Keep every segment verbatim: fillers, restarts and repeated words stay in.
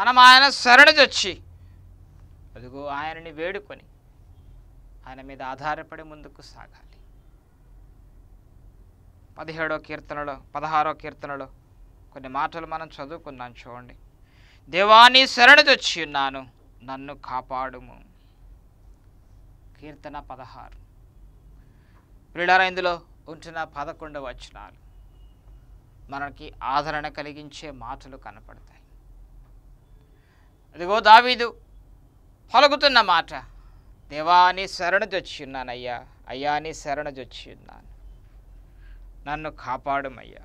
మనం ఆయన శరణుజొచ్చి అదిగో ఆయనని వేడుకొని ఆయన మీద ఆధారపడి ముందుకు సాగాలి. పదిహేడో కీర్తనలో పదహారో కీర్తనలో కొన్ని మాటలు మనం చదువుకున్నాం చూడండి. దేవాని శరణుజొచ్చి ఉన్నాను, నన్ను కాపాడుము. కీర్తన పదహారు. ప్రియులారా, ఇందులో ఉంటున్న పదకొండవ వచనాలు మనకి ఆదరణ కలిగించే మాటలు కనపడతాయి. అదిగో దావీదు పలుకుతున్న మాట, దేవాని శరణుజొచ్చి ఉన్నాను అయ్యా, అయ్యా నీ శరణుజొచ్చి ఉన్నాను, నన్ను కాపాడుమయ్యా.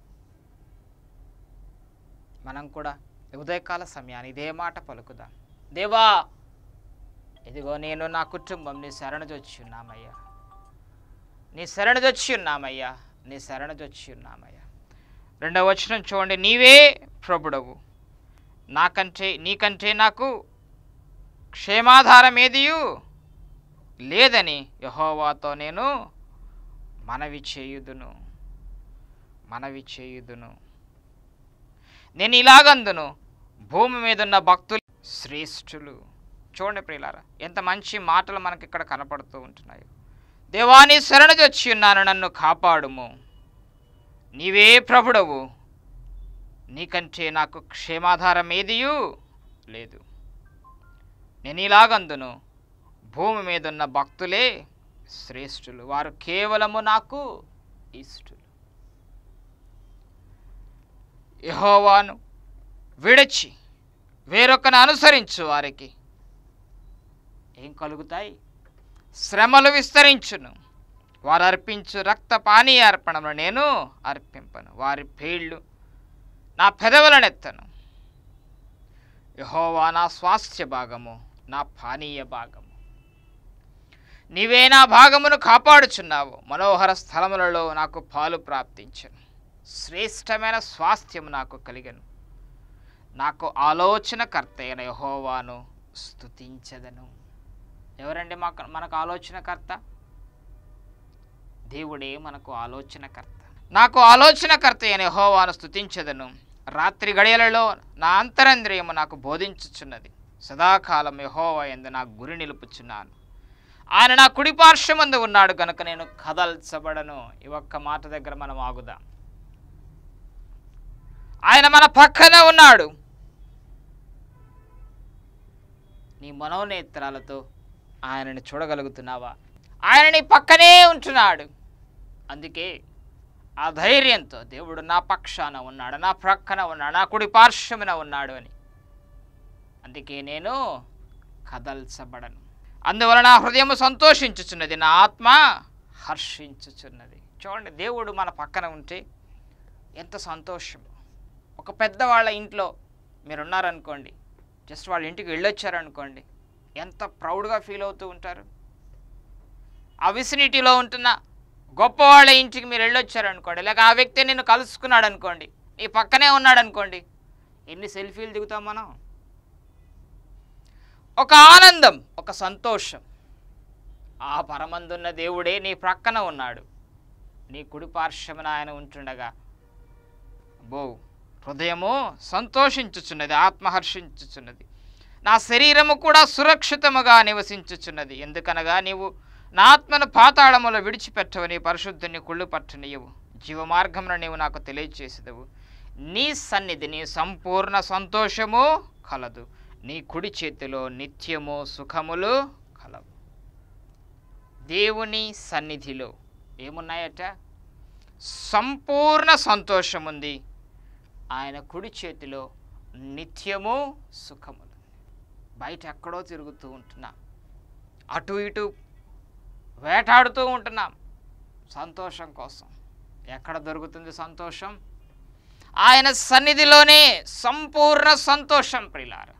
మనం కూడా ఉదయకాల సమయాన్ని ఇదే మాట పలుకుదాం. దేవా, ఇదిగో నేను నా కుటుంబం నీ శరణుజొచ్చి ఉన్నామయ్యా, నీ శరణుజొచ్చి ఉన్నామయ్యా, నీ శరణుజొచ్చి ఉన్నామయ్యా. రెండవ వచనం చూడండి. నీవే ప్రభుడవు, నాకంటే నీకంటే నాకు క్షేమాధారం ఏదియు లేదని యెహోవాతో నేను మనవి చేయుదును మనవి చేయుదును నేను ఇలాగందును, భూమి మీద ఉన్న భక్తులు శ్రేష్ఠులు. చూడండి ప్రియులారా, ఎంత మంచి మాటలు మనకి ఇక్కడ కనపడుతూ ఉంటున్నాయి. దేవాని శరణుజొచ్చి ఉన్నాను, నన్ను కాపాడుము. నీవే ప్రభుడవు, నీకంటే నాకు క్షేమాధారం ఏదియు లేదు. నేను ఇలాగందును, భూమి మీద ఉన్న భక్తులే శ్రేష్ఠులు, వారు కేవలము నాకు ఇష్టలు. యెహోవాను విడిచి వేరొకను అనుసరించు వారికి ఏం కలుగుతాయి? శ్రమలు విస్తరించును. వారు అర్పించు రక్త పానీయ అర్పణను నేను అర్పింపను, వారి పేళ్ళు నా పెదవులనెత్తను. యెహోవా నా స్వాస్థ్య భాగము, నా పానీయ భాగము. నీవే నా భాగమును కాపాడుచున్నావు. మనోహర స్థలములలో నాకు పాలు ప్రాప్తించను. శ్రేష్టమైన స్వాస్థ్యము నాకు కలిగను. నాకు ఆలోచనకర్త అయిన యెహోవాను స్తుతించెదను. ఎవరండి మాకు మనకు ఆలోచనకర్త? దేవుడే మనకు ఆలోచనకర్త. నాకు ఆలోచనకర్త అయిన యెహోవాను స్తుతించెదను. రాత్రి గడియలలో నా అంతరంద్రియము నాకు బోధించుచున్నది. సదాకాలం యెహోవా యందు నా గురి నిలుపుచున్నాను. ఆయన నా కుడి పార్శ్వమందు ఉన్నాడు కనుక నేను కదల్చబడను. ఈ ఒక్క మాట దగ్గర మనం ఆగుదాం. ఆయన మన పక్కన ఉన్నాడు. నీ మనోనేత్రాలతో ఆయనని చూడగలుగుతున్నావా? ఆయన నీ పక్కనే ఉంటున్నాడు. అందుకే ఆ ధైర్యంతో దేవుడు నా పక్షాన ఉన్నాడు, నా ప్రక్కన ఉన్నాడు, నా కుడి పార్శ్వమున ఉన్నాడు అని. అందుకే నేను కదల్చబడను. అందువలన నా హృదయము సంతోషించుచున్నది, నా ఆత్మ హర్షించుచున్నది. చూడండి, దేవుడు మన పక్కన ఉంటే ఎంత సంతోషం. ఒక పెద్దవాళ్ళ ఇంట్లో మీరున్నారనుకోండి, జస్ట్ వాళ్ళ ఇంటికి వెళ్ళొచ్చారనుకోండి, ఎంత ప్రౌడ్గా ఫీల్ అవుతూ ఉంటారు. ఆ విసినిటీలో ఉంటున్న గొప్పవాళ్ళ ఇంటికి మీరు వెళ్ళొచ్చారనుకోండి, లేక ఆ వ్యక్తి నిన్ను కలుసుకున్నాడు అనుకోండి, నీ పక్కనే ఉన్నాడు అనుకోండి, ఎన్ని సెల్ఫీలు దిగుతాం మనం. ఒక ఆనందం, ఒక సంతోషం. ఆ పరమందున్న దేవుడే నీ ప్రక్కన ఉన్నాడు, నీ కుడి పార్శ్వమున ఆయన ఉంటుండగా బో హృదయము సంతోషించుచున్నది, ఆత్మహర్షించుచున్నది. నా శరీరము కూడా సురక్షితముగా నివసించుచున్నది. ఎందుకనగా నీవు నా ఆత్మను పాతాళములో విడిచిపెట్టవు, నీ పరిశుద్ధుని కుళ్ళు పట్టనీయవు. జీవమార్గమును నీవు నాకు తెలియచేసేదవు. నీ సన్నిధి నీ సంపూర్ణ సంతోషము కలదు. నీ కుడి చేతిలో నిత్యము సుఖములు కలవు. దేవుని సన్నిధిలో ఏమున్నాయట? సంపూర్ణ సంతోషం ఉంది. ఆయన కుడి చేతిలో నిత్యము సుఖములు. బయట ఎక్కడో తిరుగుతూ ఉంటున్నాం, అటు ఇటు వేటాడుతూ ఉంటున్నాం సంతోషం కోసం. ఎక్కడ దొరుకుతుంది సంతోషం? ఆయన సన్నిధిలోనే సంపూర్ణ సంతోషం ప్రియులారా.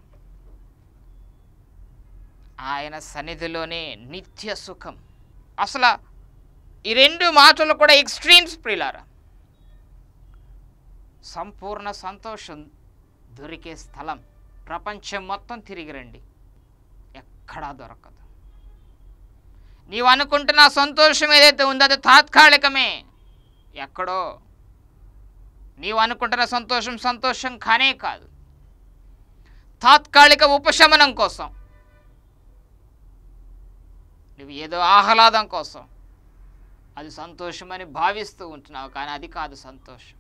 ఆయన సన్నిధిలోనే నిత్య సుఖం. అసలు ఈ రెండు మాటలు కూడా ఎక్స్ట్రీమ్స్ ప్రియులారా. సంపూర్ణ సంతోషం దొరికే స్థలం ప్రపంచం మొత్తం తిరిగి రండి, ఎక్కడా దొరకదు. నీవు అనుకుంటున్న సంతోషం ఏదైతే ఉందో అది తాత్కాలికమే, ఎక్కడో. నీవు అనుకుంటున్న సంతోషం సంతోషం కానే కాదు. తాత్కాలిక ఉపశమనం కోసం, నువ్వు ఏదో ఆహ్లాదం కోసం అది సంతోషమని భావిస్తూ ఉంటున్నావు, కానీ అది కాదు సంతోషం.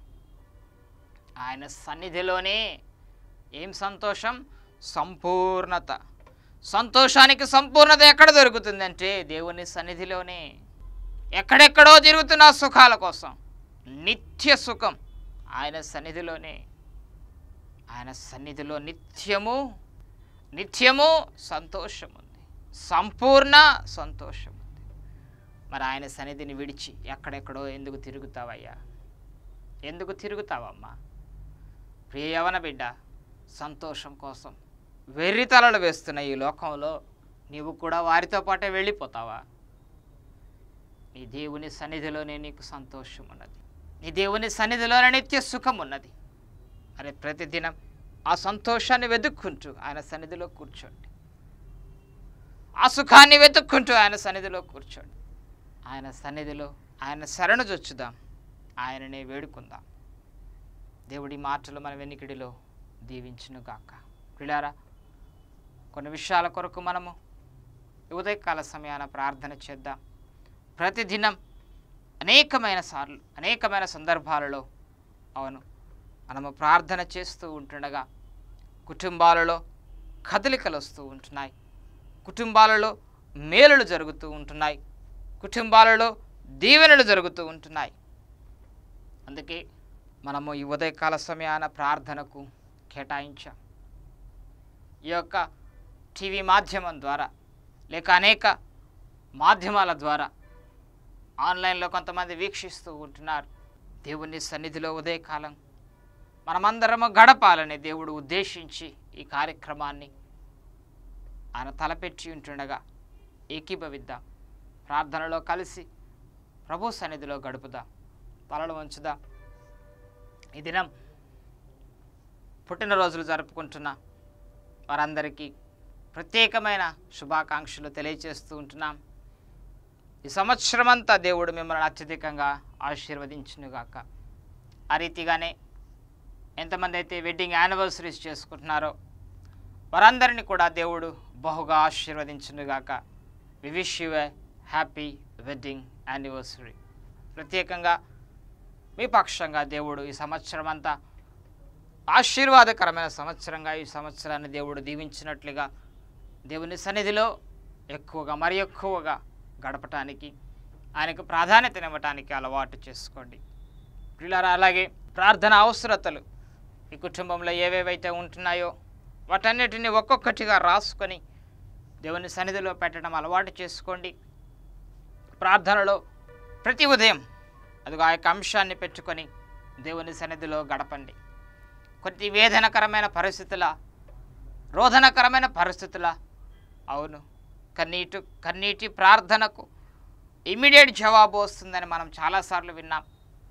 ఆయన సన్నిధిలోనే ఏం సంతోషం? సంపూర్ణత. సంతోషానికి సంపూర్ణత ఎక్కడ దొరుకుతుందంటే దేవుని సన్నిధిలోనే. ఎక్కడెక్కడో తిరుగుతున్న సుఖాల కోసం నిత్య సుఖం ఆయన సన్నిధిలోనే. ఆయన సన్నిధిలో నిత్యము నిత్యము సంతోషం ఉంది, సంపూర్ణ సంతోషం ఉంది. మరి ఆయన సన్నిధిని విడిచి ఎక్కడెక్కడో ఎందుకు తిరుగుతావయ్యా? ఎందుకు తిరుగుతావమ్మా? ప్రియ యవన బిడ్డ, సంతోషం కోసం వెర్రితలలు వేస్తున్న ఈ లోకంలో నీవు కూడా వారితో పాటే వెళ్ళిపోతావా? నీ దేవుని సన్నిధిలోనే నీకు సంతోషం ఉన్నది, నీ దేవుని సన్నిధిలోనే నిత్య సుఖం ఉన్నది. అరే ప్రతిదినం ఆ సంతోషాన్ని వెతుక్కుంటూ ఆయన సన్నిధిలో కూర్చోండి, ఆ సుఖాన్ని వెతుక్కుంటూ ఆయన సన్నిధిలో కూర్చోండి. ఆయన సన్నిధిలో ఆయన శరణు జొచ్చుదాం, ఆయననే వేడుకుందాం. దేవుడి మాటలు మన వెనికిడిలో దీవించునుగాక. ప్రియులారా, కొన్ని విషయాల కొరకు మనము ఉదయకాల సమయాన ప్రార్థన చేద్దాం. ప్రతిదినం అనేకమైన సార్లు అనేకమైన సందర్భాలలో అవును మనము ప్రార్థన చేస్తూ ఉంటుండగా కుటుంబాలలో కదలికలు వస్తూ ఉంటున్నాయి, కుటుంబాలలో మేలులు జరుగుతూ ఉంటున్నాయి, కుటుంబాలలో దీవెనలు జరుగుతూ ఉంటున్నాయి. అందుకే మనము ఈ ఉదయకాల సమయాన ప్రార్థనకు కేటాయించాం. ఈ యొక్క టీవీ మాధ్యమం ద్వారా లేక అనేక మాధ్యమాల ద్వారా ఆన్లైన్లో కొంతమంది వీక్షిస్తూ ఉంటున్నారు. దేవుని సన్నిధిలో ఉదయకాలం మనమందరము గడపాలని దేవుడు ఉద్దేశించి ఈ కార్యక్రమాన్ని ఆయన తలపెట్టి ఉంటుండగా ఏకీభవిద్దాం, ప్రార్థనలో కలిసి ప్రభు సన్నిధిలో గడుపుదాం, తలలు వంచుదాం. ఈ దినం పుట్టినరోజులు జరుపుకుంటున్న వారందరికీ ప్రత్యేకమైన శుభాకాంక్షలు తెలియజేస్తూ ఉంటున్నాం. ఈ సంవత్సరం అంతా దేవుడు మిమ్మల్ని అత్యధికంగా ఆశీర్వదించునుగాక. ఆ రీతిగానే ఎంతమంది అయితే వెడ్డింగ్ యానివర్సరీస్ చేసుకుంటున్నారో వారందరినీ కూడా దేవుడు బహుగా ఆశీర్వదించునుగాక. We wish you a happy wedding anniversary. ప్రత్యేకంగా మీ పక్షంగా దేవుడు ఈ సంవత్సరం అంతా ఆశీర్వాదకరమైన సంవత్సరంగా ఈ సంవత్సరాన్ని దేవుడు దీవించినట్లుగా దేవుని సన్నిధిలో ఎక్కువగా మరి ఎక్కువగా గడపటానికి ఆయనకు ప్రాధాన్యతనివ్వటానికి అలవాటు చేసుకోండి. పిల్లరా, అలాగే ప్రార్థన అవసరతలు ఈ కుటుంబంలో ఏవేవైతే ఉంటున్నాయో వాటన్నిటిని ఒక్కొక్కటిగా రాసుకొని దేవుని సన్నిధిలో పెట్టడం అలవాటు చేసుకోండి. ప్రార్థనలో ప్రతి ఉదయం అదిగో ఆ యొక్క అంశాన్ని పెట్టుకొని దేవుని సన్నిధిలో గడపండి. కొన్ని వేదనకరమైన పరిస్థితుల రోధనకరమైన పరిస్థితుల అవును కన్నీటి కన్నీటి ప్రార్థనకు ఇమ్మీడియట్ జవాబు వస్తుందని మనం చాలాసార్లు విన్నాం.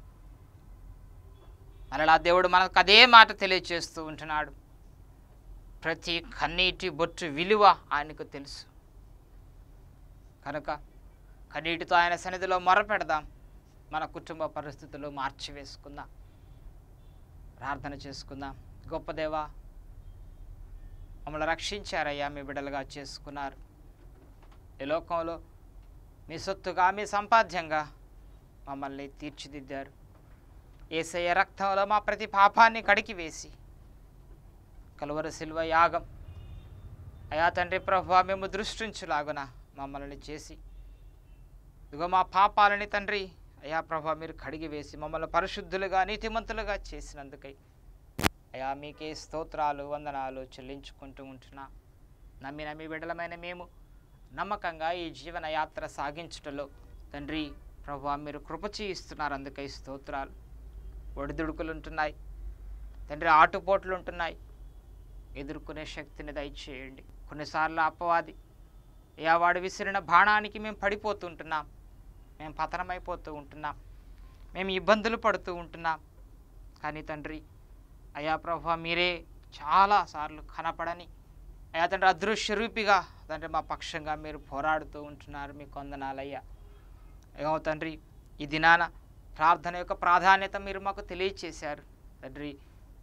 మరలా దేవుడు మనకు అదే మాట తెలియజేస్తూ ఉంటున్నాడు. ప్రతి కన్నీటి బొట్టు విలువ ఆయనకు తెలుసు కనుక కన్నీటితో ఆయన సన్నిధిలో మొరపెడదాం, మన కుటుంబ పరిస్థితులు మార్చివేసుకుందాం, ప్రార్థన చేసుకుందాం. గొప్ప దేవా, మమ్మల్ని రక్షించారయ్యా, మీ బిడ్డలుగా చేసుకున్నారు. ఈ లోకంలో మీ సొత్తుగా మీ సంపాద్యంగా మమ్మల్ని తీర్చిదిద్దారు. యేసయ్య రక్తంలో మా ప్రతి పాపాన్ని కడిగి వేసి కలువరి శిలువ యాగం అయా తండ్రి ప్రభువా మేము దృష్టించులాగున మమ్మల్ని చేసి ఇదిగో మా పాపాలని తండ్రి అయా ప్రభువా మీరు కడిగి వేసి మమ్మల్ని పరిశుద్ధులుగా నీతిమంతులుగా చేసినందుకై అయా మీకే స్తోత్రాలు వందనాలు చెల్లించుకుంటూ ఉంటున్నా. నమ్మి నమ్మి బిడ్డలమైన మేము నమ్మకంగా ఈ జీవన యాత్ర సాగించుటలో తండ్రి ప్రభువా మీరు కృప చేయిస్తున్నారు, అందుకై స్తోత్రాలు. ఒడిదుడుకులు ఉంటున్నాయి తండ్రి, ఆటుపోట్లు ఉంటున్నాయి, ఎదుర్కొనే శక్తిని దయచేయండి. కొన్నిసార్లు అపవాది అయా వాడు విసిరిన బాణానికి మేము పడిపోతుంటున్నాం, మేము పతనమైపోతూ ఉంటున్నాం, మేము ఇబ్బందులు పడుతూ ఉంటున్నాం. కానీ తండ్రి అయా ప్రభువా మీరే చాలాసార్లు కనపడని అయా తండ్రి అదృశ్య రూపిగా తండ్రి మా పక్షంగా మీరు పోరాడుతూ ఉంటున్నారు. మీకు వందనాలయ్యా. ఏమో తండ్రి ఈ దినాన ప్రార్థన యొక్క ప్రాధాన్యత మీరు మాకు తెలియచేశారు తండ్రి.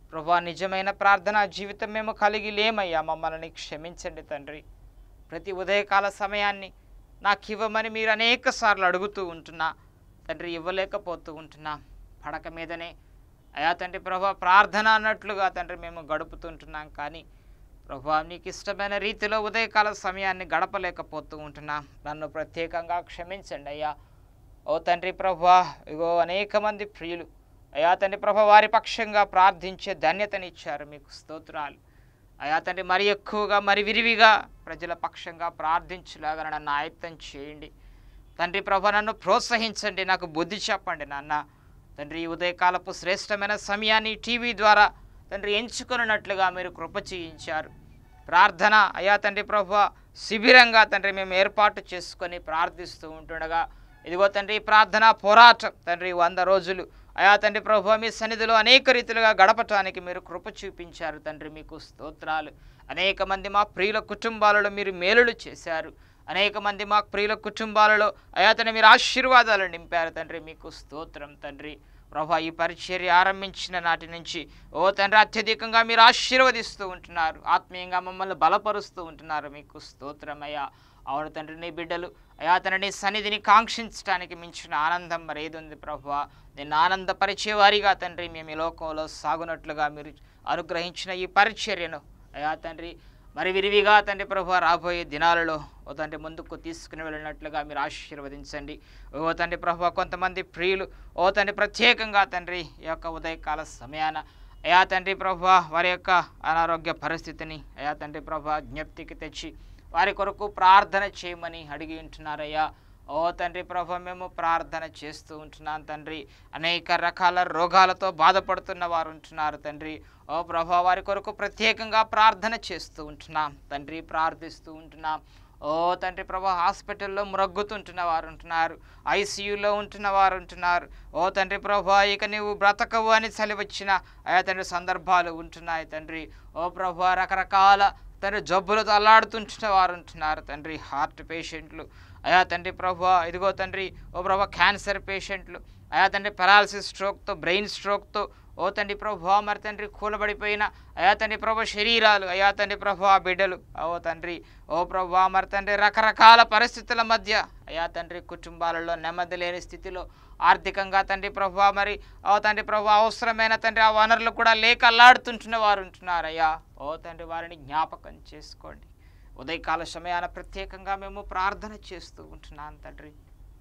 ప్రభా నిజమైన ప్రార్థనా జీవితం మేము కలిగి లేమయ్యా, మమ్మల్ని క్షమించండి తండ్రి. ప్రతి ఉదయకాల సమయాన్ని నాకు ఇవ్వమని మీరు అనేక సార్లు అడుగుతూ ఉంటున్నా తండ్రి, ఇవ్వలేకపోతూ ఉంటున్నా. పడక మీదనే అయా తండ్రి ప్రభా ప్రార్థన అన్నట్లుగా తండ్రి మేము గడుపుతుంటున్నాం, కానీ ప్రభా నీకు ఇష్టమైన రీతిలో ఉదయకాల సమయాన్ని గడపలేకపోతూ ఉంటున్నాం. నన్ను ప్రత్యేకంగా క్షమించండి అయ్యా. ఓ తండ్రి ప్రభా, ఇగో అనేక మంది ప్రియులు అయా తండ్రి ప్రభా వారి పక్షంగా ప్రార్థించే ధన్యతనిచ్చారు, మీకు స్తోత్రాలు అయా తండ్రి. మరి ఎక్కువగా మరి విరివిగా ప్రజల పక్షంగా ప్రార్థించలాగా నన్ను ఆయత్తం చేయండి తండ్రి ప్రభా. నన్ను ప్రోత్సహించండి, నాకు బుద్ధి చెప్పండి నాన్న తండ్రి. ఈ ఉదయకాలపు శ్రేష్టమైన సమయాన్ని టీవీ ద్వారా తండ్రి ఎంచుకున్నట్లుగా మీరు కృప చేయించారు. ప్రార్థన అయా తండ్రి ప్రభా శిబిరంగా తండ్రి మేము ఏర్పాటు చేసుకొని ప్రార్థిస్తూ ఉంటుండగా ఇదిగో తండ్రి ప్రార్థన పోరాటం తండ్రి వంద రోజులు అయా తండ్రి ప్రభా మీ సన్నిధిలో అనేక రీతిలుగా గడపటానికి మీరు కృప చూపించారు తండ్రి, మీకు స్తోత్రాలు. అనేక మంది మా ప్రియుల కుటుంబాలలో మీరు మేలులు చేశారు, అనేక మంది మా ప్రియుల కుటుంబాలలో అయా తండ్రి మీరు ఆశీర్వాదాలు నింపారు తండ్రి, మీకు స్తోత్రం తండ్రి. ప్రభా ఈ పరిచర్య ఆరంభించిన నాటి నుంచి ఓ తండ్రి అత్యధికంగా మీరు ఆశీర్వదిస్తూ ఉంటున్నారు, ఆత్మీయంగా మమ్మల్ని బలపరుస్తూ ఉంటున్నారు, మీకు స్తోత్రమయ్యా. అవును తండ్రి, నీ బిడ్డలు అయా తండ్రి నీ సన్నిధిని కాంక్షించడానికి మించిన ఆనందం మరేది ఉంది ప్రభువా. నేను ఆనందపరిచే వారిగా తండ్రి మేము ఈ లోకంలో సాగునట్లుగా మీరు అనుగ్రహించిన ఈ పరిచర్యను అయా తండ్రి మరి విరివిగా తండ్రి ప్రభు రాబోయే దినాలలో ఓ తండ్రి ముందుకు తీసుకుని వెళ్ళినట్లుగా మీరు ఆశీర్వదించండి. ఓ తండ్రి ప్రభు కొంతమంది ప్రియులు ఓ తండ్రి ప్రత్యేకంగా తండ్రి ఈ యొక్క ఉదయకాల సమయాన అయా తండ్రి ప్రభు వారి యొక్క అనారోగ్య పరిస్థితిని అయా తండ్రి ప్రభు జ్ఞప్తికి తెచ్చి వారి కొరకు ప్రార్థన చేయమని అడిగి ఉంటున్నారయ్యా. ఓ తండ్రి ప్రభు మేము ప్రార్థన చేస్తూ ఉంటున్నాం తండ్రి. అనేక రకాల రోగాలతో బాధపడుతున్న వారు ఉంటున్నారు తండ్రి. ఓ ప్రభు వారి కొరకు ప్రత్యేకంగా ప్రార్థన చేస్తూ ఉంటున్నాం తండ్రి, ప్రార్థిస్తూ ఉంటున్నాం. ఓ తండ్రి ప్రభు హాస్పిటల్లో మ్రగ్గుతుంటున్న వారు ఉంటున్నారు, ఐసీయూలో ఉంటున్న వారు ఉంటున్నారు. ఓ తండ్రి ప్రభు ఇక నీవు బ్రతకవు అని చలివచ్చిన ఆయా తండ్రి సందర్భాలు ఉంటున్నాయి తండ్రి. ఓ ప్రభు రకరకాల తండ్రి జబ్బులతో అల్లాడుతుంటున్న వారు ఉంటున్నారు తండ్రి. హార్ట్ పేషెంట్లు అయా తండ్రి ప్రభు, ఇదిగో తండ్రి ఓ ప్రభు క్యాన్సర్ పేషెంట్లు అయా తండ్రి పెరాలసిస్ స్ట్రోక్తో బ్రెయిన్ స్ట్రోక్తో ఓ తండ్రి ప్రభు మరి తండ్రి కూలబడిపోయిన అయా తండ్రి ప్రభు శరీరాలు అయా తండ్రి ప్రభు ఆ బిడ్డలు ఓ తండ్రి ఓ ప్రభు మరి తండ్రి రకరకాల పరిస్థితుల మధ్య అయా తండ్రి కుటుంబాలలో నెమ్మది లేని స్థితిలో ఆర్థికంగా తండ్రి ప్రభు మరి ఓ తండ్రి ప్రభు అవసరమైన తండ్రి ఆ వనరులు కూడా లేక అల్లాడుతుంటున్న వారు ఉంటున్నారయ్యా. ఓ తండ్రి వారిని జ్ఞాపకం చేసుకోండి. ఉదయకాల సమయాన ప్రత్యేకంగా మేము ప్రార్థన చేస్తూ ఉంటున్నాం తండ్రి.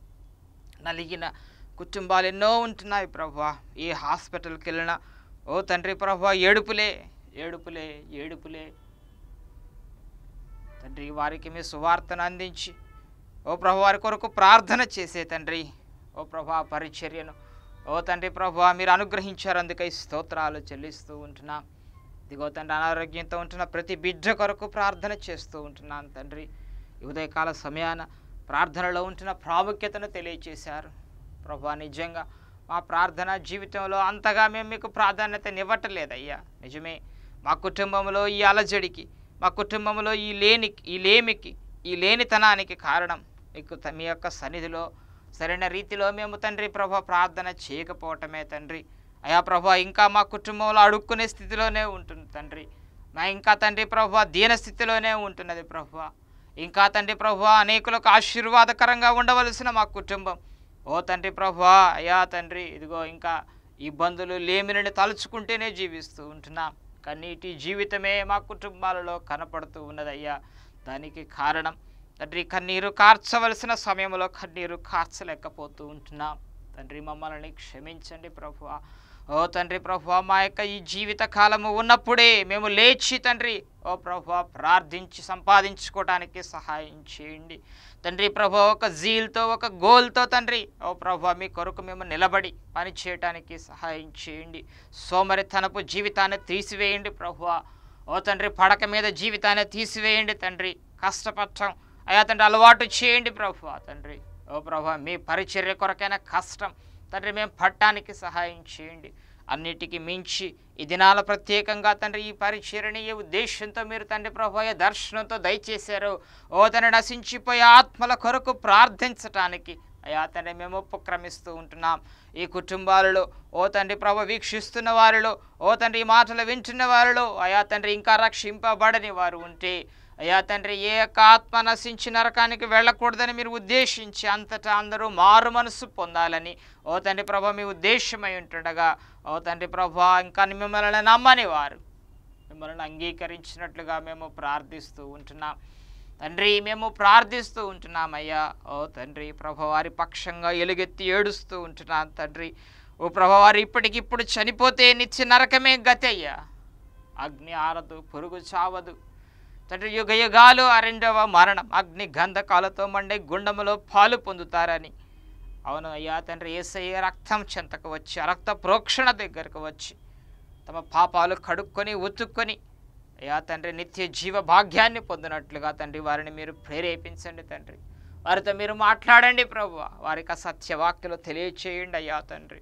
నలిగిన కుటుంబాలు ఎన్నో ఉంటున్నాయి ప్రభువా. ఏ హాస్పిటల్కి వెళ్ళినా ఓ తండ్రి ప్రభువా ఏడుపులే ఏడుపులే ఏడుపులే తండ్రి. వారికి మీ సువార్తను అందించి ఓ ప్రభు వారి కొరకు ప్రార్థన చేసే తండ్రి ఓ ప్రభా పరిచర్యను ఓ తండ్రి ప్రభువా మీరు అనుగ్రహించారు, అందుకై స్తోత్రాలు చెల్లిస్తూ ఉంటున్నాం. ఇదిగో తండ్రి అనారోగ్యంతో ఉంటున్న ప్రతి బిడ్డ కొరకు ప్రార్థన చేస్తూ ఉంటున్నాను తండ్రి. ఉదయకాల సమయాన ప్రార్థనలో ఉంటున్న ప్రాముఖ్యతను తెలియచేశారు ప్రభా. నిజంగా మా ప్రార్థన జీవితంలో అంతగా మేము మీకు ప్రాధాన్యతనివ్వట్లేదయ్యా. నిజమే, మా కుటుంబంలో ఈ అలజడికి, మా కుటుంబంలో ఈ లేని ఈ లేమికి ఈ లేనితనానికి కారణం మీకు మీ యొక్క సన్నిధిలో సరైన రీతిలో మేము తండ్రి ప్రభా ప్రార్థన చేయకపోవటమే తండ్రి. అయా ప్రభా ఇంకా మా కుటుంబంలో అడుక్కునే స్థితిలోనే ఉంటుంది తండ్రి. మా ఇంకా తండ్రి ప్రభా దీన స్థితిలోనే ఉంటున్నది ప్రభా. ఇంకా తండ్రి ప్రభా అనేకులకు ఆశీర్వాదకరంగా ఉండవలసిన మా కుటుంబం ఓ తండ్రి ప్రభా అయా తండ్రి ఇదిగో ఇంకా ఇబ్బందులు లేమిని తలుచుకుంటేనే జీవిస్తూ ఉంటున్నాం. కన్నీటి జీవితమే మా కుటుంబాలలో కనపడుతూ ఉన్నదయ్యా. దానికి కారణం తండ్రి కన్నీరు కార్చవలసిన సమయంలో కన్నీరు కార్చలేకపోతూ ఉంటున్నాం తండ్రి. మమ్మల్ని క్షమించండి ప్రభువా. ఓ తండ్రి ప్రభువా మా యొక్క ఈ జీవిత కాలము ఉన్నప్పుడే మేము లేచి తండ్రి ఓ ప్రభువా ప్రార్థించి సంపాదించుకోవడానికి సహాయం చేయండి తండ్రి ప్రభువా. ఒక జీల్తో ఒక గోల్తో తండ్రి ఓ ప్రభువా మీ కొరకు మేము నిలబడి పని చేయడానికి సహాయం చేయండి. సోమరితనపు జీవితాన్ని తీసివేయండి ప్రభువా. ఓ తండ్రి పడక మీద జీవితాన్ని తీసివేయండి తండ్రి. కష్టపడటం అయా తండ్రి అలవాటు చేయండి ప్రభువా తండ్రి. ఓ ప్రభువా మీ పరిచర్య కొరకైన కష్టం తండ్రి మేము పట్టడానికి సహాయం చేయండి. అన్నిటికీ మించి ఈ దినాల ప్రత్యేకంగా తండ్రి ఈ పరిచర్యని ఏ ఉద్దేశంతో మీరు తండ్రి ప్రభువా దర్శనంతో దయచేశారు ఓ తండ్రి నశించిపోయే ఆత్మల కొరకు ప్రార్థించటానికి అయా తండ్రి మేము ఉపక్రమిస్తూ ఉంటున్నాం. ఈ కుటుంబాలలో ఓ తండ్రి ప్రభు వీక్షిస్తున్న వారిలో, ఓ తండ్రి ఈ మాటలు వింటున్న వారిలో అయా తండ్రి ఇంకా రక్షింపబడని వారు ఉంటే అయా తండ్రి ఏ యొక్క ఆత్మ నశించి నరకానికి వెళ్ళకూడదని మీరు ఉద్దేశించి అంతటా అందరూ మారు మనసు పొందాలని ఓ తండ్రి ప్రభు మీ ఉద్దేశమై ఉంటుండగా ఓ తండ్రి ప్రభు ఇంకా మిమ్మల్ని నమ్మని వారు మిమ్మల్ని అంగీకరించినట్లుగా మేము ప్రార్థిస్తూ ఉంటున్నాం తండ్రి. మేము ప్రార్థిస్తూ ఉంటున్నామయ్యా. ఓ తండ్రి ప్రభు వారి పక్షంగా ఎలుగెత్తి ఏడుస్తూ ఉంటున్నాం తండ్రి. ఓ ప్రభు వారు ఇప్పటికిప్పుడు చనిపోతే నిత్య నరకమే గతి అయ్యా. అగ్ని ఆరదు, పురుగు చావదు తండ్రి. యుగ యుగాలు ఆ రెండవ మరణం అగ్ని గంధకాలతో మండే గుండములో పాలు పొందుతారని. అవును అయ్యా తండ్రి, యేసయ్య రక్తం చెంతకు వచ్చి ఆ రక్త ప్రోక్షణ దగ్గరకు వచ్చి తమ పాపాలు కడుక్కొని ఉతుక్కొని అయ్యా తండ్రి నిత్య జీవ భాగ్యాన్ని పొందినట్లుగా తండ్రి వారిని మీరు ప్రేరేపించండి తండ్రి. వారితో మీరు మాట్లాడండి ప్రభు. వారికి ఆ సత్యవాక్యలు తెలియచేయండి అయ్యా తండ్రి.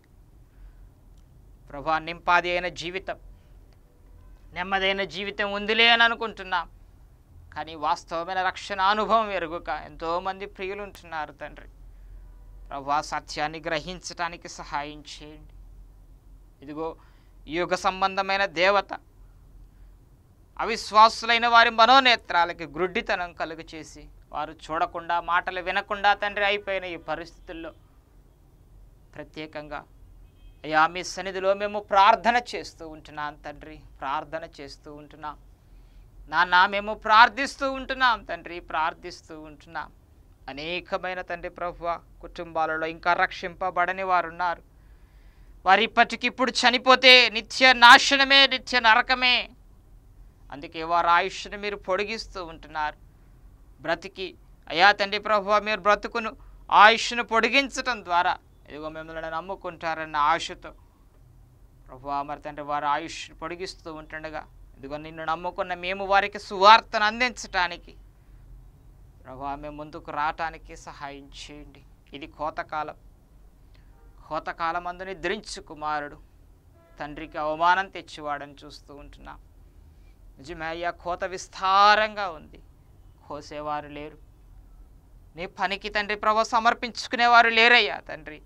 ప్రభు నింపాది అయిన జీవితం, నెమ్మదైన జీవితం ఉందిలే అని అనుకుంటున్నాం, కానీ వాస్తవమైన రక్షణ అనుభవం ఎరుగుక ఎంతోమంది ప్రియులు ఉంటున్నారు తండ్రి. ప్రభు ఆ సత్యాన్ని గ్రహించడానికి సహాయం చేయండి. ఇదిగో యుగ సంబంధమైన దేవత అవిశ్వాసులైన వారి మనోనేత్రాలకి గ్రుడ్డితనం కలుగు చేసి వారు చూడకుండా మాటలు వినకుండా తండ్రి అయిపోయిన ఈ పరిస్థితుల్లో ప్రత్యేకంగా అయ్యా మీ సన్నిధిలో మేము ప్రార్థన చేస్తూ ఉంటున్నాం తండ్రి. ప్రార్థన చేస్తూ ఉంటున్నాం నాన్న, మేము ప్రార్థిస్తూ ఉంటున్నాం తండ్రి, ప్రార్థిస్తూ ఉంటున్నాం. అనేకమైన తండ్రి ప్రభువ కుటుంబాలలో ఇంకా రక్షింపబడని వారు ఉన్నారు. వారు ఇప్పటికిప్పుడు చనిపోతే నిత్య నాశనమే, నిత్య నరకమే. అందుకే వారు ఆయుష్ని మీరు పొడిగిస్తూ ఉంటున్నారు. బ్రతికి అయ్యా తండ్రి ప్రభువ మీరు బ్రతుకును ఆయుష్ను పొడిగించటం ద్వారా ఇదిగో మిమ్మల్ని నమ్ముకుంటారన్న ఆశతో ప్రభువా మరి తండ్రి వారు ఆయుష్ పొడిగిస్తూ ఉంటుండగా ఇదిగో నిన్ను నమ్ముకున్న మేము వారికి సువార్తను అందించటానికి ప్రభువా మేము ముందుకు రావటానికి సహాయం చేయండి. ఇది కోతకాలం. కోతకాలం అందు నిద్రించు కుమారుడు తండ్రికి అవమానం తెచ్చివాడని చూస్తూ ఉంటున్నాం. నిజమే అయ్యా, కోత విస్తారంగా ఉంది, కోసేవారు లేరు. నీ పనికి తండ్రి ప్రభు సమర్పించుకునేవారు లేరయ్యా తండ్రి.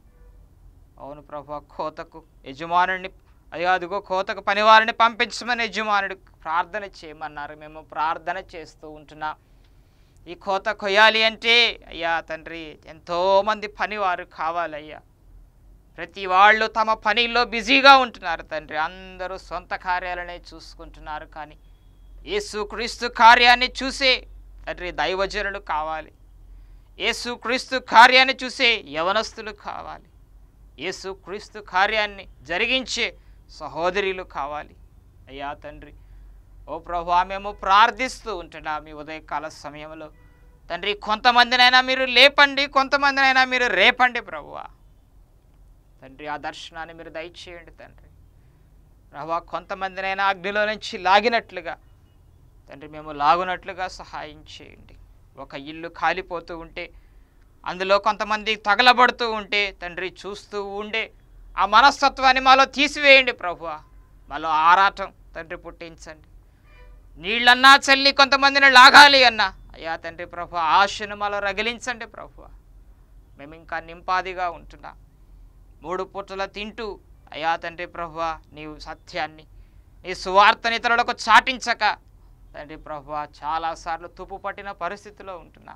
అవును ప్రభు, కోతకు యజమానుడిని అయ్యా అదిగో కోతకు పనివారిని పంపించమని యజమానుడు ప్రార్థన చేయమన్నారు. మేము ప్రార్థన చేస్తూ ఉంటున్నాం. ఈ కోత కొయ్యాలి అంటే అయ్యా తండ్రి ఎంతోమంది పనివారు కావాలయ్యా. ప్రతి వాళ్ళు తమ పనిలో బిజీగా ఉంటున్నారు తండ్రి. అందరూ సొంత కార్యాలనే చూసుకుంటున్నారు, కానీ యేసుక్రీస్తు కార్యాన్ని చూసే తండ్రి దైవజనులు కావాలి. యేసుక్రీస్తు కార్యాన్ని చూసే యవనస్తులు కావాలి. యేసుక్రీస్తు కార్యాన్ని జరిగించే సహోదరులు కావాలి అయ్యా తండ్రి. ఓ ప్రభువా మేము ప్రార్థిస్తూ ఉంటున్నాం మీ ఉదయకాల సమయంలో తండ్రి. కొంతమందినైనా మీరు లేపండి, కొంతమందినైనా మీరు రేపండి ప్రభువా తండ్రి. ఆ దర్శనాన్ని మీరు దయచేయండి తండ్రి. ప్రభువా కొంతమందినైనా అగ్నిలో నుంచి లాగినట్లుగా తండ్రి మేము లాగునట్లుగా సహాయం చేయండి. ఒక ఇల్లు కాలిపోతూ ఉంటే అందులో కొంతమంది తగలబడుతూ ఉంటే తండ్రి చూస్తూ ఉండే ఆ మనస్తత్వాన్ని మాలో తీసివేయండి ప్రభువా. మాలో ఆరాటం తండ్రి పుట్టించండి. నీళ్ళన్నా చల్లి కొంతమందిని లాగాలి అన్నా అయ్యా తండ్రి ప్రభు ఆశను మాలో రగిలించండి ప్రభువా. మేము ఇంకా నింపాదిగా ఉంటున్నాం. మూడు పూటల తింటూ అయ్యా తండ్రి ప్రభువా నీవు సత్యాన్ని నీ సువార్తని ఇతరులకు చాటించక తండ్రి ప్రభువా చాలాసార్లు తుప్పు పట్టిన పరిస్థితిలో ఉంటున్నాం.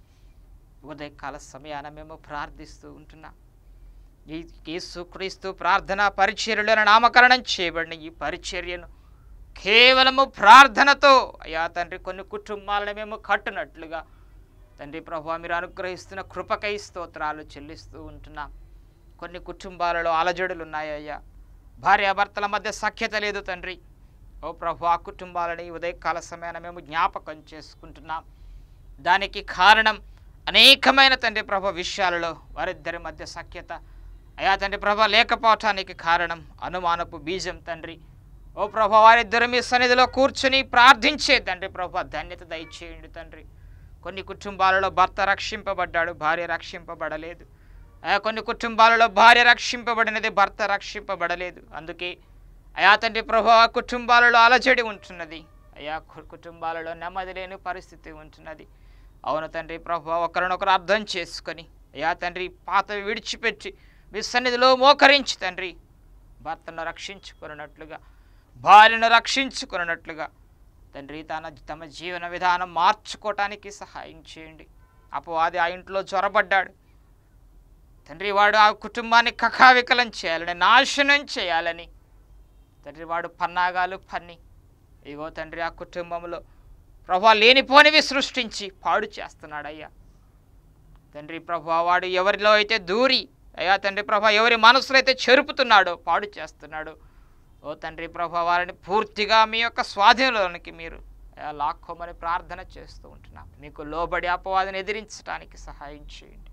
ఉదయకాల సమయాన మేము ప్రార్థిస్తూ ఉంటున్నాం. ఈ యేసుక్రీస్తు ప్రార్థన పరిచర్యలను నామకరణం చేయబడిన ఈ పరిచర్యను కేవలము ప్రార్థనతో అయ్యా తండ్రి కొన్ని కుటుంబాలను మేము కట్టునట్లుగా తండ్రి ప్రభువా మీరు అనుగ్రహిస్తున్న కృపకై స్తోత్రాలు చెల్లిస్తూ ఉంటున్నాం. కొన్ని కుటుంబాలలో అలజడులు ఉన్నాయ్యా. భార్యాభర్తల మధ్య సఖ్యత లేదు తండ్రి. ఓ ప్రభు ఆ కుటుంబాలని ఉదయకాల సమయాన మేము జ్ఞాపకం చేసుకుంటున్నాం. దానికి కారణం అనేకమైన తండ్రి ప్రభు విషయాలలో వారిద్దరి మధ్య సఖ్యత అయా తండ్రి ప్రభు లేకపోవటానికి కారణం అనుమానపు బీజం తండ్రి. ఓ ప్రభు వారిద్దరు మీ సన్నిధిలో కూర్చొని ప్రార్థించే తండ్రి ప్రభు ధన్యత దయచేయండి తండ్రి. కొన్ని కుటుంబాలలో భర్త రక్షింపబడ్డాడు, భార్య రక్షింపబడలేదు. అయా కొన్ని కుటుంబాలలో భార్య రక్షింపబడినది, భర్త రక్షింపబడలేదు. అందుకే అయా తండ్రి ప్రభు ఆ కుటుంబాలలో అలజడి ఉంటున్నది. అయా కుటుంబాలలో నెమ్మది లేని పరిస్థితి ఉంటున్నది. అవును తండ్రి ప్రభు ఒకరినొకరు అర్థం చేసుకొని అయ్యా తండ్రి పాతవి విడిచిపెట్టి మీ సన్నిధిలో మోకరించి తండ్రి భర్తను రక్షించుకున్నట్లుగా, భార్యను రక్షించుకున్నట్లుగా తండ్రి తన తమ జీవన విధానం మార్చుకోవటానికి సహాయం చేయండి. అపవాది ఆ ఇంట్లో చొరబడ్డాడు తండ్రి, వాడు ఆ కుటుంబాన్ని కకావికలం చేయాలని, నాశనం చేయాలని తండ్రి వాడు పన్నాగాలు పన్ని ఇగో తండ్రి ఆ కుటుంబంలో ప్రభా లేనిపోనివి సృష్టించి పాడు చేస్తున్నాడు అయ్యా తండ్రి. ప్రభా వాడు ఎవరిలో అయితే దూరి అయ్యా తండ్రి ప్రభా ఎవరి మనసులో అయితే చెరుపుతున్నాడో పాడు చేస్తున్నాడు. ఓ తండ్రి ప్రభా వారిని పూర్తిగా మీ యొక్క స్వాధీనంలోనికి మీరు లాక్కోమని ప్రార్థన చేస్తూ ఉంటున్నాం. మీకు లోబడి అపవాదిని ఎదిరించడానికి సహాయం చేయండి.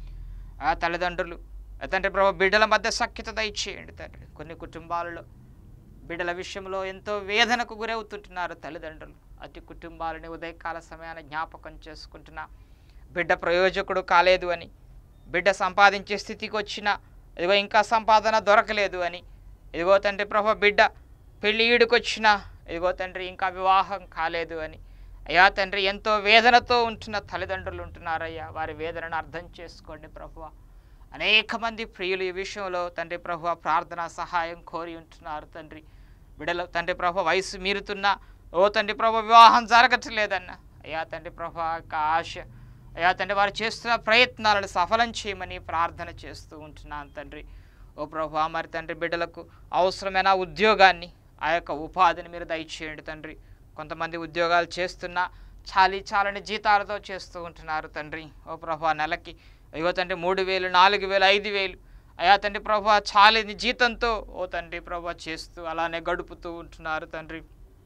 ఆ తల్లిదండ్రులు తండ్రి ప్రభా బిడ్డల మధ్య సఖ్యత దయచేయండి తండ్రి. కొన్ని కుటుంబాలలో బిడ్డల విషయంలో ఎంతో వేదనకు గురవుతుంటున్నారు తల్లిదండ్రులు. అతి కుటుంబాలని ఉదయకాల సమయాన్ని జ్ఞాపకం చేసుకుంటున్నా. బిడ్డ ప్రయోజకుడు కాలేదు అని, బిడ్డ సంపాదించే స్థితికి వచ్చినా ఇదిగో ఇంకా సంపాదన దొరకలేదు అని, ఇదిగో తండ్రి ప్రభా బిడ్డ పెళ్ళి ఈడుకొచ్చినా ఇదిగో తండ్రి ఇంకా వివాహం కాలేదు అని అయ్యా తండ్రి ఎంతో వేదనతో ఉంటున్న తల్లిదండ్రులు ఉంటున్నారయ్యా. వారి వేదనను అర్థం చేసుకోండి ప్రభువా. అనేక మంది ప్రియులు ఈ విషయంలో తండ్రి ప్రభువా ప్రార్థన సహాయం కోరి ఉంటున్నారు తండ్రి. బిడ్డలు తండ్రి ప్రభా వయసు మీరుతున్నా ఓ తండ్రి ప్రభా వివాహం జరగట్లేదన్న అయ్యా తండ్రి ప్రభా యొక్క ఆశ అయ్యా తండ్రి వారు చేస్తున్న ప్రయత్నాలను సఫలం చేయమని ప్రార్థన చేస్తూ ఉంటున్నాను తండ్రి. ఓ ప్రభా మరి తండ్రి బిడ్డలకు అవసరమైన ఉద్యోగాన్ని ఆ యొక్క ఉపాధిని మీరు దయచేయండి తండ్రి. కొంతమంది ఉద్యోగాలు చేస్తున్నా చాలీ చాలని జీతాలతో చేస్తూ ఉంటున్నారు తండ్రి. ఓ ప్రభా నెలకి అయ్యో తండ్రి మూడు వేలు నాలుగు వేలు ఐదు వేలు అయ్యా తండ్రి ప్రభా చాలని జీతంతో ఓ తండ్రి ప్రభా చేస్తూ అలానే గడుపుతూ ఉంటున్నారు తండ్రి.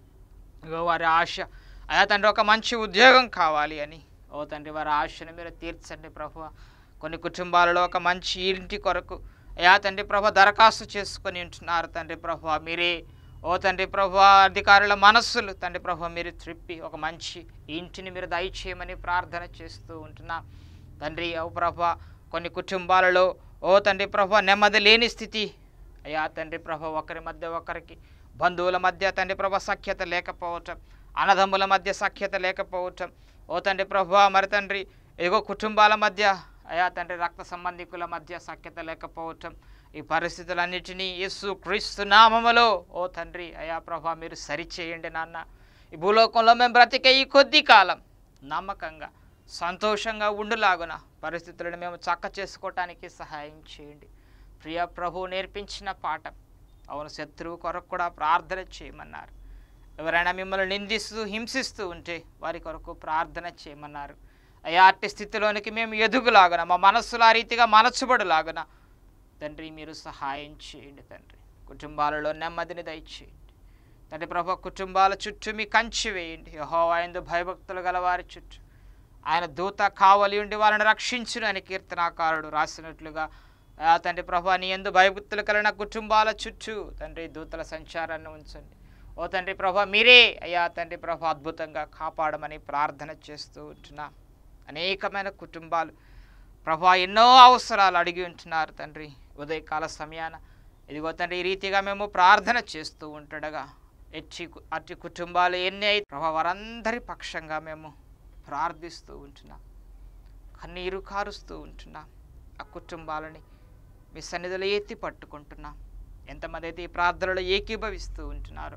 ఇగో వారి ఆశ అయ్యా తండ్రి ఒక మంచి ఉద్యోగం కావాలి అని ఓ తండ్రి వారి ఆశను మీరు తీర్చండి ప్రభువా. కొన్ని కుటుంబాలలో ఒక మంచి ఇంటి కొరకు అయ్యా తండ్రి ప్రభా దరఖాస్తు చేసుకొని ఉంటున్నారు తండ్రి ప్రభువా. మీరే ఓ తండ్రి ప్రభువా అధికారుల మనస్సులు తండ్రి ప్రభువా మీరు త్రిప్పి ఒక మంచి ఇంటిని మీరు దయచేయమని ప్రార్థన చేస్తూ ఉంటున్నాం తండ్రి. ఓ ప్రభువా కొన్ని కుటుంబాలలో ఓ తండ్రి ప్రభువా నెమ్మది లేని స్థితి అయ్యా తండ్రి ప్రభువా ఒకరి మధ్య ఒకరికి బంధువుల మధ్య తండ్రి ప్రభా సఖ్యత లేకపోవటం, అన్నదమ్ముల మధ్య సఖ్యత లేకపోవటం ఓ తండ్రి ప్రభువా మరి తండ్రి ఏగో కుటుంబాల మధ్య అయా తండ్రి రక్త సంబంధికుల మధ్య సఖ్యత లేకపోవటం ఈ పరిస్థితులన్నిటినీ యేసు క్రీస్తు నామములో ఓ తండ్రి అయా ప్రభా మీరు సరిచేయండి నాన్న. ఈ భూలోకంలో మేము బ్రతికే ఈ కొద్ది కాలం నమ్మకంగా సంతోషంగా ఉండులాగున పరిస్థితులను మేము చక్క చేసుకోవటానికి సహాయం చేయండి. ప్రియ ప్రభు నేర్పించిన పాఠం అవును శత్రువు కొరకు కూడా ప్రార్థన చేయమన్నారు. ఎవరైనా మిమ్మల్ని నిందిస్తూ హింసిస్తూ ఉంటే వారి కొరకు ప్రార్థన చేయమన్నారు. అయ్యా అట్టి స్థితిలోనికి మేము ఎదుగులాగున మా మనస్సులు ఆ రీతిగా మలచబడులాగున తండ్రి మీరు సహాయం చేయండి తండ్రి. కుటుంబాలలో నెమ్మదిని దయచేయండి తండ్రి ప్రభు. కుటుంబాల చుట్టూ మీ కంచి వేయండి. యెహోవా యందు భయభక్తులు గల వారి చుట్టూ ఆయన దూత కావలి ఉండి వాళ్ళని రక్షించును అని కీర్తనాకారుడు రాసినట్లుగా ఆ తండ్రి ప్రభు నీ యందు భయభక్తులు కలిగిన కుటుంబాల చుట్టూ తండ్రి దూతల సంచారాన్ని ఉంచండి. ఓ తండ్రి ప్రభు మీరే అయ్యా తండ్రి ప్రభు అద్భుతంగా కాపాడమని ప్రార్థన చేస్తూ ఉంటున్నా. అనేకమైన కుటుంబాలు ప్రభు ఎన్నో అవసరాలు అడిగి ఉంటున్నారు తండ్రి. ఉదయకాల సమయాన ఇదిగో తండ్రి ఈ రీతిగా మేము ప్రార్థన చేస్తూ ఉంటుండగా ఎట్టి అట్టి కుటుంబాలు ఎన్ని అయితే ప్రభు వారందరి పక్షంగా మేము ప్రార్థిస్తూ ఉంటున్నాం, కన్నీరు కారుస్తూ ఉంటున్నాం. ఆ కుటుంబాలని మీ సన్నిధిలో ఎత్తి పట్టుకుంటున్నాం. ఎంతమంది అయితే ఈ ప్రార్థనలో ఏకీభవిస్తూ ఉంటున్నారు,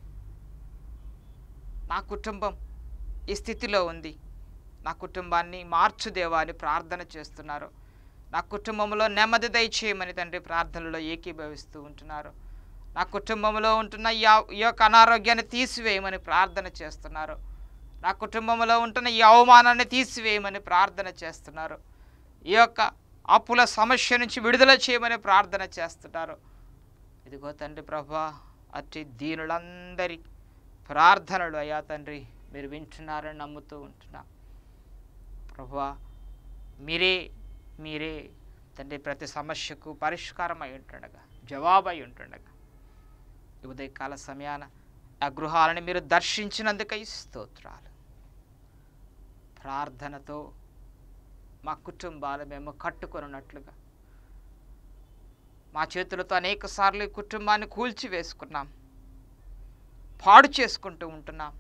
నా కుటుంబం ఈ స్థితిలో ఉంది, నా కుటుంబాన్ని మార్చుదేవా అని ప్రార్థన చేస్తున్నారు. నా కుటుంబంలో నెమ్మది దయచేయమని తండ్రి ప్రార్థనలో ఏకీభవిస్తూ ఉంటున్నారు. నా కుటుంబంలో ఉంటున్న ఈ యొక్క అనారోగ్యాన్ని తీసివేయమని ప్రార్థన చేస్తున్నారు. నా కుటుంబంలో ఉంటున్న ఈ అవమానాన్ని తీసివేయమని ప్రార్థన చేస్తున్నారు. ఈ యొక్క అప్పుల సమస్య నుంచి విడుదల చేయమని ప్రార్థన చేస్తున్నారు. ఇదిగో తండ్రి ప్రభా అట్టి దీనులందరి ప్రార్థనలు అయ్యా తండ్రి మీరు వింటున్నారని నమ్ముతూ ఉంటున్నా. ప్రభా మీరే మీరే తండ్రి ప్రతి సమస్యకు పరిష్కారం అయి ఉంటుండగా జవాబు అయి ఉంటుండగా ఉదయకాల సమయాన ఆ గృహాలను మీరు దర్శించినందుకై స్తోత్రాలు. ప్రార్థనతో మా కుటుంబాలు మేము కట్టుకొనున్నట్లుగా మా చేతులతో అనేక సార్లు ఈ కుటుంబాన్ని కూల్చివేసుకున్నాం, పాడు చేసుకుంటూ ఉంటున్నాం.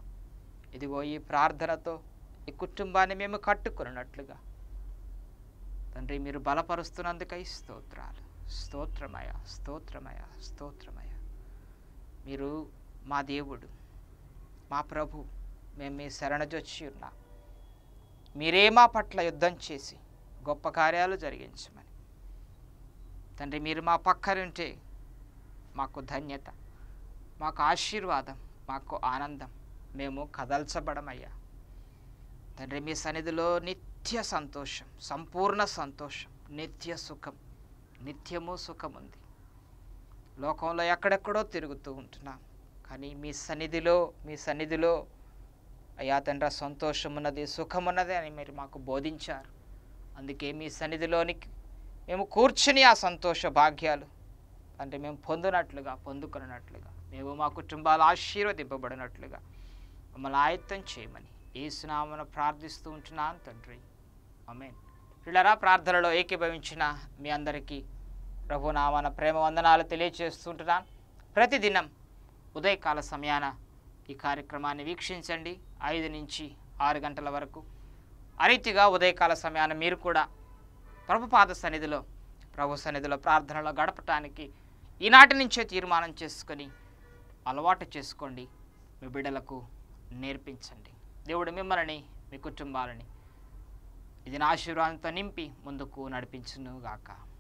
ఇదిగో ఈ ప్రార్థనతో ఈ కుటుంబాన్ని మేము కట్టుకొనున్నట్లుగా తండ్రి మీరు బలపరుస్తున్నందుకై స్తోత్రాలు. స్తోత్రమయ, స్తోత్రమయ, స్తోత్రమయ. మీరు మా దేవుడు, మా ప్రభు. మేము మీ శరణజొచ్చి ఉన్నాం. మీరే మా పట్ల యుద్ధం చేసి గొప్ప కార్యాలు జరిగించమని. తండ్రి మీరు మా పక్కనుంటే మాకు ధన్యత, మాకు ఆశీర్వాదం, మాకు ఆనందం. మేము కదల్చబడమయ్యా. తండ్రి మీ సన్నిధిలో నిత్య సంతోషం, సంపూర్ణ సంతోషం, నిత్య సుఖం, నిత్యము సుఖం ఉంది. లోకంలో ఎక్కడెక్కడో తిరుగుతూ ఉంటున్నాం, కానీ మీ సన్నిధిలో మీ సన్నిధిలో అయ్యా తండ్రి సంతోషం ఉన్నది, సుఖం ఉన్నది అని మీరు మాకు బోధించారు. అందుకే మీ సన్నిధిలోనికి మేము కూర్చుని ఆ సంతోష భాగ్యాలు అంటే మేము పొందినట్లుగా పొందుకున్నట్లుగా మేము మా కుటుంబాలు ఆశీర్వదింపబడినట్లుగా మమ్మల్ని ఆయత్తం చేయమని యేసునామమున ప్రార్థిస్తూ ఉంటున్నాను తండ్రి. ఆమేన్. పిల్లరా, ప్రార్థనలో ఏకీభవించిన మీ అందరికీ ప్రభునామన ప్రేమ వందనాలు తెలియజేస్తుంటున్నాను. ప్రతిదినం ఉదయకాల సమయాన ఈ కార్యక్రమాన్ని వీక్షించండి. ఐదు నుంచి ఆరు గంటల వరకు ఆ రీతిగా ఉదయకాల సమయాన మీరు కూడా ప్రభుపాద సన్నిధిలో ప్రభు సన్నిధిలో ప్రార్థనలో గడపటానికి ఈనాటి నుంచే తీర్మానం చేసుకొని అలవాటు చేసుకోండి. మీ బిడ్డలకు నేర్పించండి. దేవుడు మిమ్మల్ని మీ కుటుంబాలని ఇది నా ఆశీర్వాదంతో నింపి ముందుకు నడిపించును గాక.